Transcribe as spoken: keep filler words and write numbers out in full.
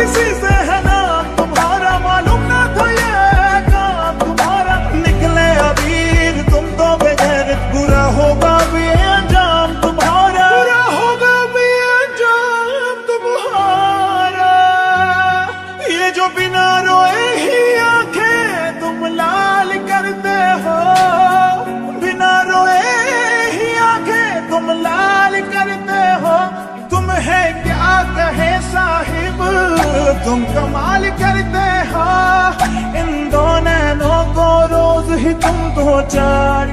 किसी से है नाम तुम्हारा, मालूम ना था ये काम तुम्हारा। निकले अबीर तुम तो बगैर, बुरा होगा भी अंजाम तुम्हारा, बुरा होगा भी अंजाम तुम्हारा। ये जो बिना रोए ही आंखें तुम लाल करते हो, बिना रोए ही आंखें तुम लाल करते हो। तुम है क्या कहे साहिब, तुम कमाल करते हो। इन दो नैनों को रोज ही तुम तो चार